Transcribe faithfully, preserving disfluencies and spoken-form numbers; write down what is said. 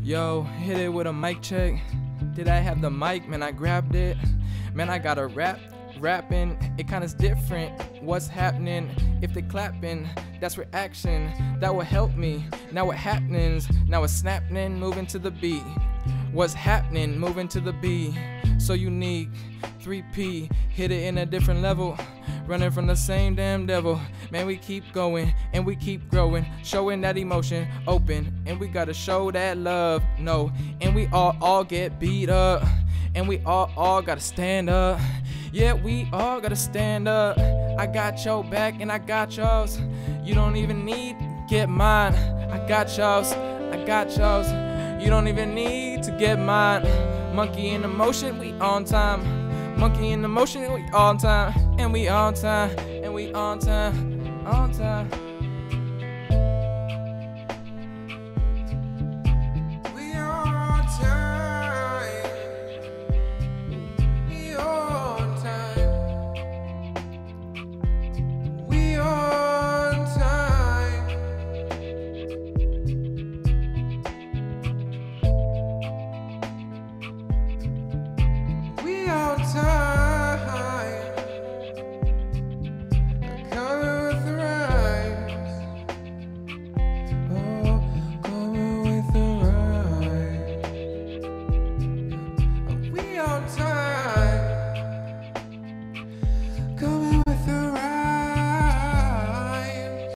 Yo, hit it with a mic check. Did I have the mic? Man, I grabbed it. Man, I got a rap, rapping. It kinda's different. What's happening? If they clapping, that's reaction. That will help me. Now what happenings? Now it's snapping, moving to the beat. What's happening? Moving to the beat. So unique. three P, hit it in a different level. Running from the same damn devil. Man, we keep going and we keep growing, showing that emotion open, and we gotta show that love. No, and we all all get beat up, and we all all gotta stand up. Yeah, we all gotta stand up. I got your back and I got yours. You don't even need to get mine. I got yours. I got yours. You don't even need to get mine. Monkey in the motion, we on time. Monkey in the motion, we on time. And we on time. And we on time. On time. We on time. We on time. We on time. We on time.